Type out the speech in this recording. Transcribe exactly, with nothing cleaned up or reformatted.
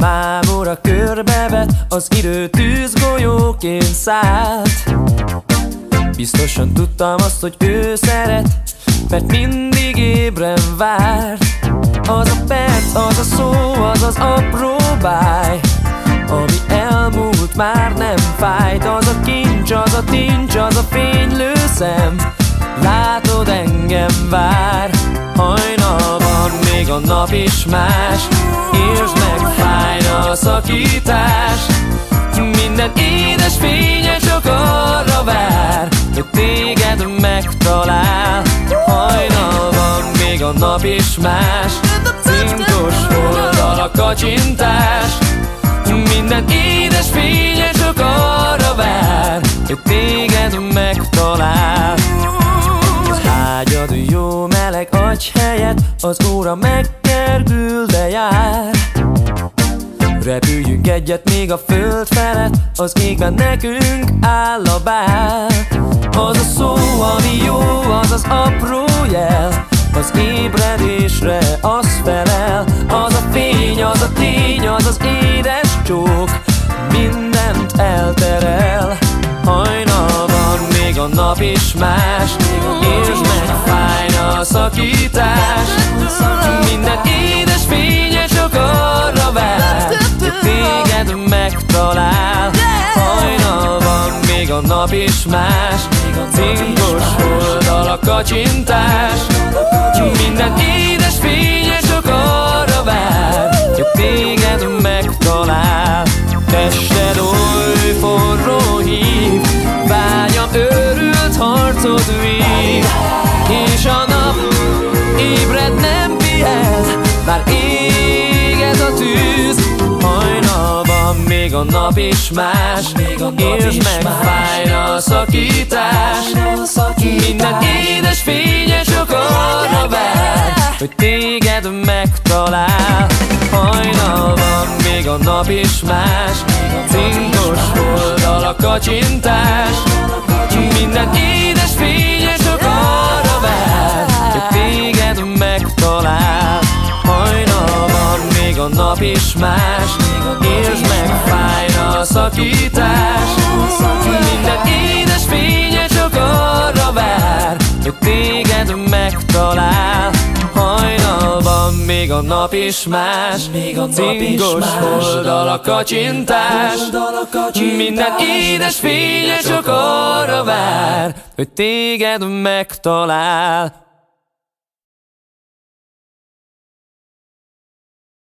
mámora körbevet, az idő tűzgolyóként szállt. Biztosan tudtam azt, hogy ő szeret, mert mindig ébren várt. Az a perc, az a szó, az az apró báj, ami elmúlt, már nem fájt. Az a kincs, az a tincs, az a fénylő szem, látod, engem vár. Hajnalban még a nap is más, értsd meg, fájna a szakítás. Minden édes fénye csak arra vár, hogy téged megtalál. Hajnalban még a nap is más, cinkos oldal a kacsintás. Minden édes fénye csak arra vár, hogy téged megtalál. Az ágyad jó meleg adj helyet, az óra megkergül, de jár. Repüljünk egyet még a föld felett, az égben nekünk áll a bál. Az a szó, ami jó, az az apró jel, az ébredésre az felel. Az a fény, az a tény, az az édes csók, mindent elterel. Hajnalban még a nap is más, értsd meg, fájna a szakítás. Minden édes fénye csak arra vár, hogy téged megtalál. Hajnalban még a nap is más, cinkos oldal a kacsintás. Minden édes fénye csak arra vár, hogy téged megtalál. Tested oly forró hív, vágyam őrült harcot vív, és a nap ébred, nem pihen, már éget a tűz. Hajnalban még a nap is más, értsd meg, fájna a szakítás. Minden édes fénye csak arra vár, hogy téged megtalál. Hajnalban még a nap is más, cinkos oldal a kacsintás. Minden édes fénye csak arra vár, hogy téged megtalál. Hajnalban még a nap is más, értsd meg, fájna a szakítás. Minden édes fénye csak arra vár, hogy téged megtalál. Hajnalban még a nap is más, cinkos oldal a kacsintás. Minden édes fénye csak arra vár, hogy téged megtalál.